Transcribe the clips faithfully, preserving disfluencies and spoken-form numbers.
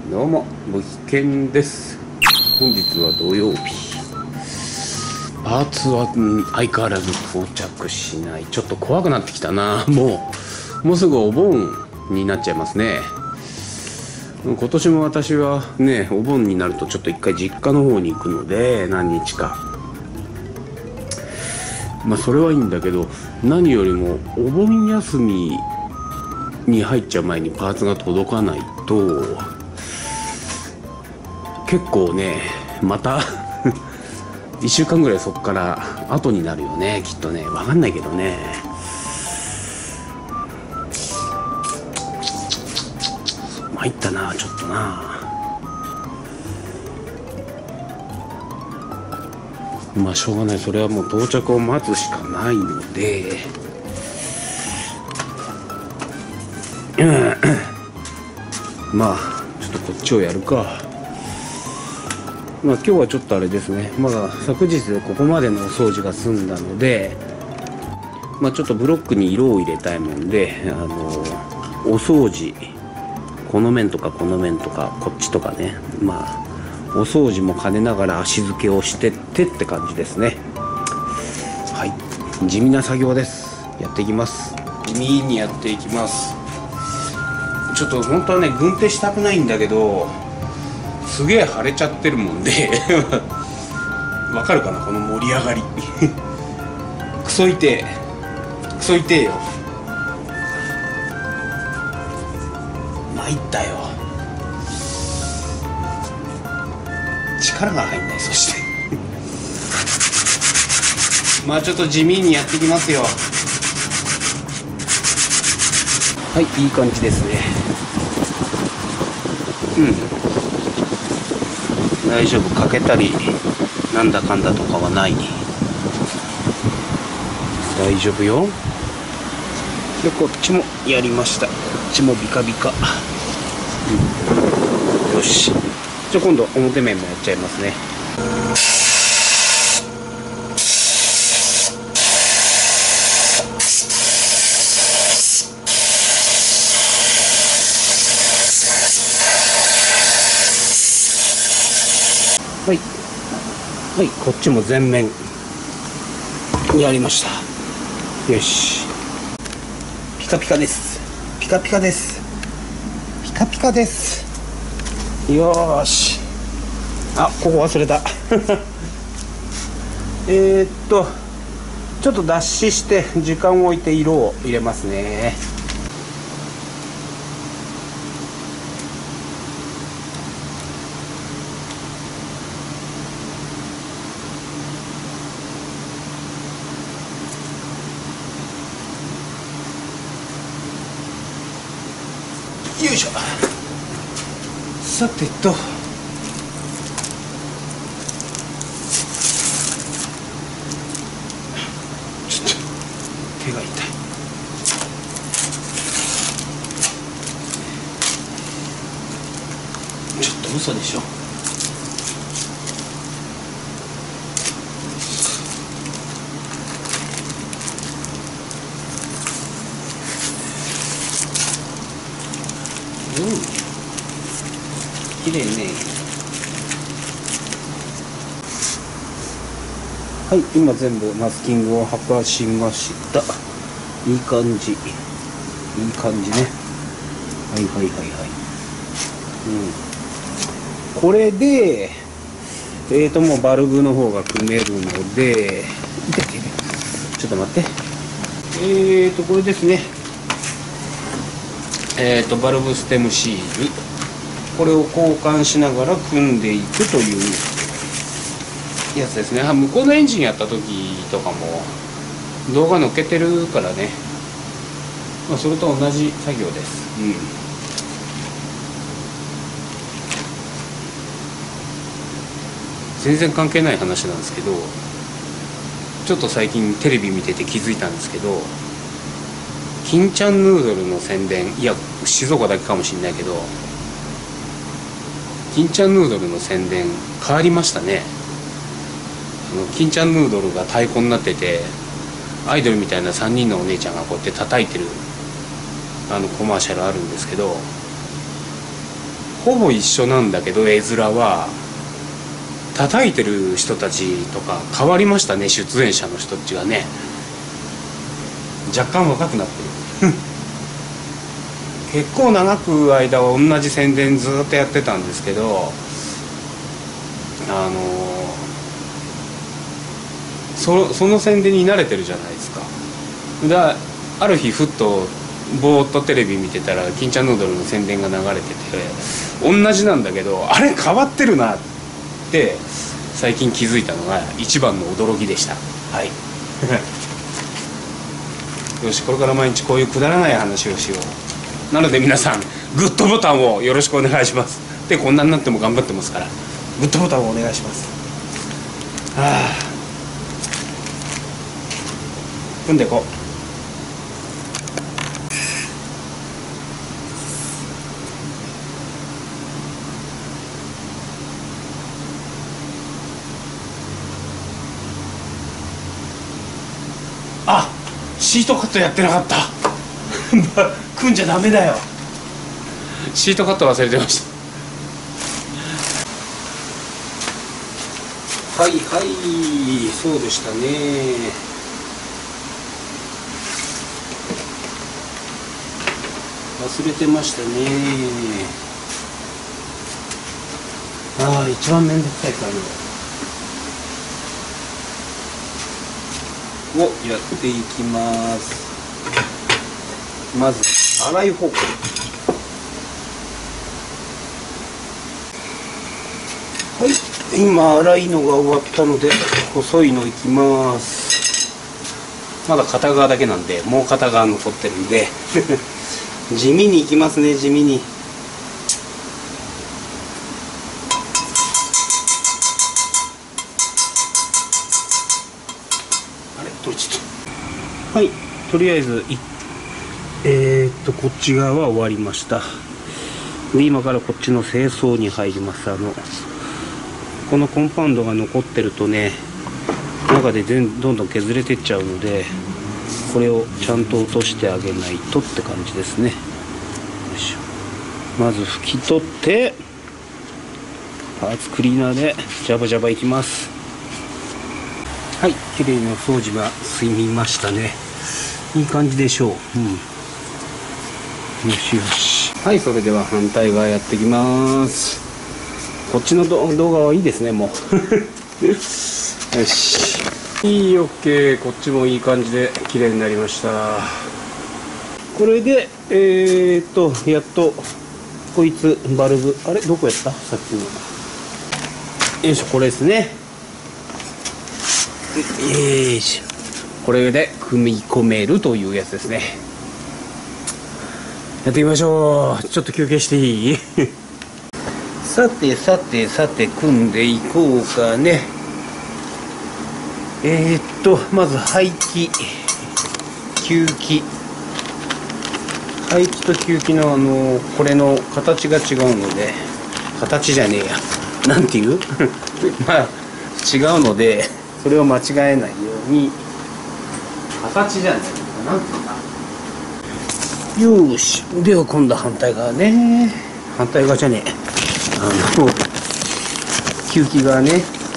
どうも、ぶきけんです。本日は土曜日。パーツは、うん、相変わらず到着しない。ちょっと怖くなってきたな。もう、もうすぐお盆になっちゃいますね。今年も私はね、お盆になるとちょっと一回実家の方に行くので、何日か。まあそれはいいんだけど、何よりもお盆休みに入っちゃう前にパーツが届かないと、結構ね、またいっしゅうかんぐらいそこから後になるよね、きっとね。分かんないけどね。参ったな、ちょっとな。まあしょうがない。それはもう到着を待つしかないので、うん、まあちょっとこっちをやるか。まあ今日はちょっとあれですね、まだ昨日でここまでのお掃除が済んだので、まあちょっとブロックに色を入れたいもんで、あのお掃除、この面とかこの面とかこっちとかね、まあお掃除も兼ねながら足付けをしてってって感じですね。はい、地味な作業です。やっていきます。地味にやっていきます。ちょっと本当はね、軍手したくないんだけど、すげえ腫れちゃってるもんでわかるかな、この盛り上がりクソ痛えクソ痛えよ。参ったよ。力が入んない。そしてまあちょっと地味にやっていきますよ。はい、いい感じですね。うん、大丈夫。欠けたりなんだかんだとかはない。大丈夫よ。でこっちもやりました。こっちもビカビカ、うん、よし。じゃあ今度表面もやっちゃいますね。はいはい、こっちも全面やりました。よし、ピカピカです。ピカピカです。ピカピカです。よーし。あ、ここ忘れたえーっとちょっと脱脂して時間を置いて色を入れますね。よいしょ。さてと、ちょっと手が痛い。ちょっと嘘でしょ。うん、綺麗ね。はい、今全部マスキングを剥がしました。いい感じ、いい感じね。はいはいはいはい。うん、これでえーともうバルブの方が組めるので、ちょっと待って。えーとこれですね。えーとバルブステムシール、これを交換しながら組んでいくというやつですね。向こうのエンジンやった時とかも動画載っけてるからね、まあ、それと同じ作業です。うん、全然関係ない話なんですけど、ちょっと最近テレビ見てて気づいたんですけど、金ちゃんヌードルの宣伝、いや静岡だけかもしれないけど、金ちゃんヌードルの宣伝変わりましたね。あの金ちゃんヌードルが太鼓になってて、アイドルみたいなさんにんのお姉ちゃんがこうやって叩いてるあのコマーシャルあるんですけど、 ほぼ一緒なんだけど、絵面は叩いてる人たちとか変わりましたね。出演者の人たちがね、若干若くなってる結構長く間は同じ宣伝ずっとやってたんですけど、あのそ, その宣伝に慣れてるじゃないですか。だある日ふっとぼーっとテレビ見てたら金ちゃんヌードルの宣伝が流れてて、同じなんだけどあれ変わってるなって最近気づいたのが一番の驚きでした。はいよし、これから毎日こういうくだらない話をしよう。なので皆さんグッドボタンをよろしくお願いします。で、こんなになっても頑張ってますからグッドボタンをお願いします。はあ、組んでいこう。あ、シートカットやってなかった組んじゃダメだよ。シートカット忘れてました。はいはい、そうでしたね。忘れてましたね。ああ、一番面倒くさい作業をやっていきます。まず洗い方向。はい、今洗いのが終わったので細いのいきます。まだ片側だけなんで、もう片側残ってるんで地味にいきますね、地味に。あれ、取れちゃった。はい、とりあえずいえー、っとこっち側は終わりました。で、今からこっちの清掃に入ります。あのこのコンパウンドが残ってるとね、中で全どんどん削れてっちゃうので、これをちゃんと落としてあげないとって感じですね。よいしょ。まず拭き取ってパーツクリーナーでジャバジャバいきます。はい、綺麗にお掃除が済みましたね。いい感じでしょう。うん、よしよし。はい、それでは反対側やっていきます。こっちの動画はいいですね、もうよし、いい、オッケー。こっちもいい感じで綺麗になりました。これでえー、っとやっとこいつバルブ、あれどこやった、さっきの。よいしょ、これですね。よいしょ、これで組み込めるというやつですね。やってみましょう。ちょっと休憩していいさてさてさて、組んでいこうかね。えー、っとまず排気、吸気、排気と吸気のあのこれの形が違うので、形じゃねえや、なんていうまあ違うので、それを間違えないように、形じゃないかな、なんていうか。よーし、では今度反対側ね。反対側じゃねえ、あの吸気側ね。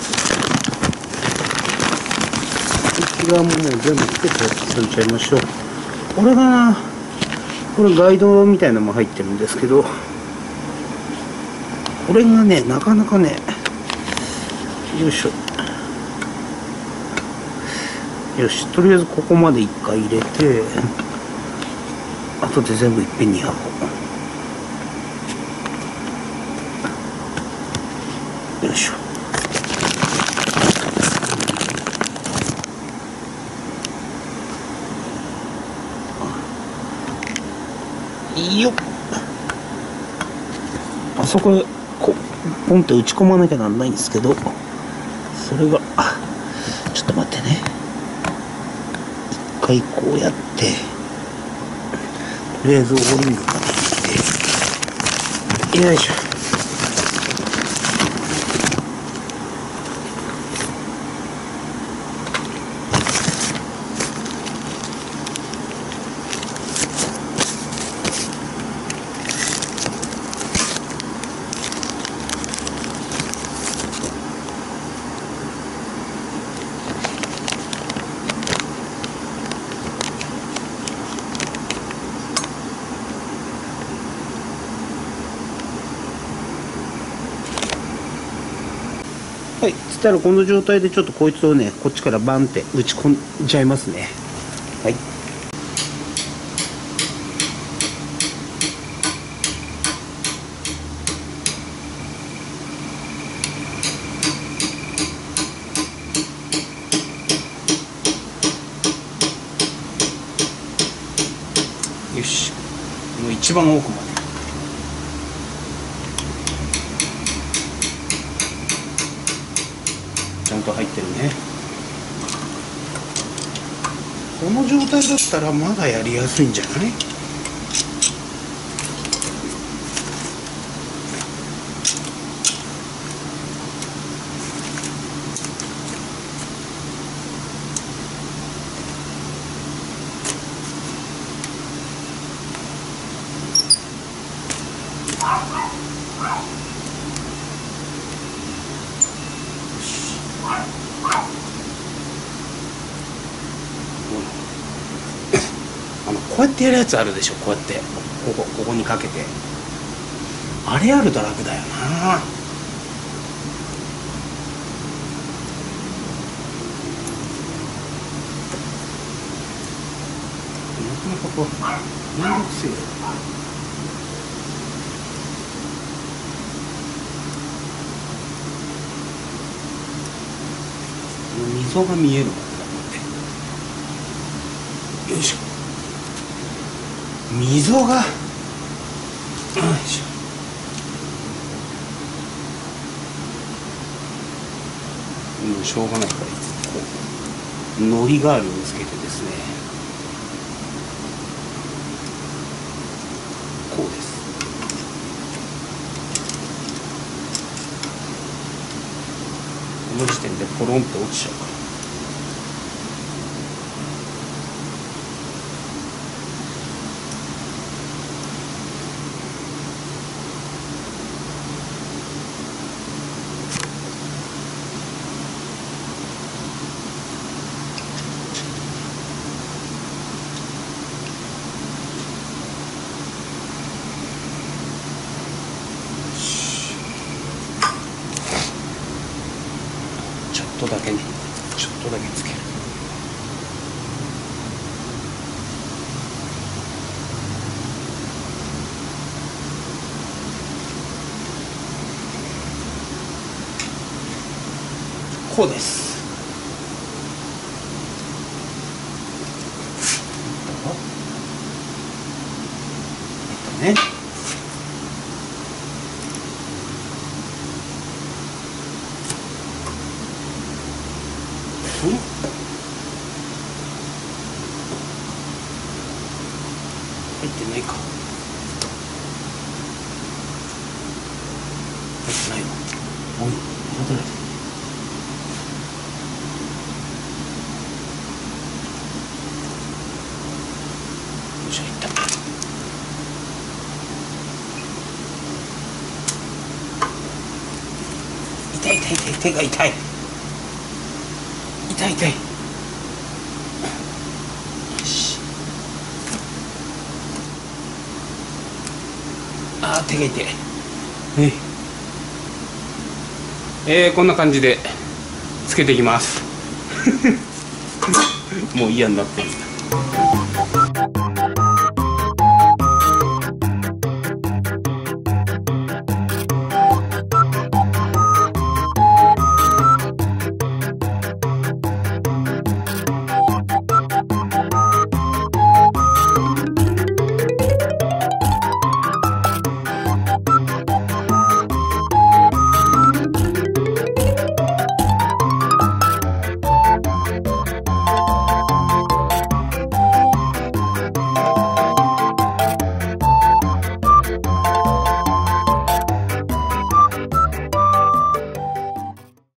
吸気側もね、全部つけてやっちゃいましょう。これがな、これガイドみたいなのも入ってるんですけど、これがね、なかなかね、よいしょ。よし、とりあえずここまで一回入れて、あとで全部いっぺんにやろう。よいしょ。よっ、あそこへこうポンって打ち込まなきゃなんないんですけど、それが、あ、ちょっと待ってね、一回こうやって、とりあえずオーリングまで入れて、よいしょ。 はい、つったらこの状態でちょっとこいつをね、こっちからバンって打ち込んじゃいますね。はい。よし、もう一番奥まで。ちゃんと入ってるね。この状態だったらまだやりやすいんじゃない？あのこうやってやるやつあるでしょ。こうやってここここにかけて、あれあると楽だよな。なかなかこうめんどくせえよ。溝が見えるもんだって。よいしょ。溝が、よいしょ。もうしょうがないから、こうのりガールをつけてですね、こうです。この時点でポロンって落ちちゃうから。ちょっとだけね、ちょっとだけつける。こうです。えっとね。うん？入ってないか。入ってないわ。おい、戻れ。よし、入った。痛い痛い痛い、手が痛い。痛い痛い。よし。あー、手が痛い。はい。えー、こんな感じでつけていきます。もう嫌になってる。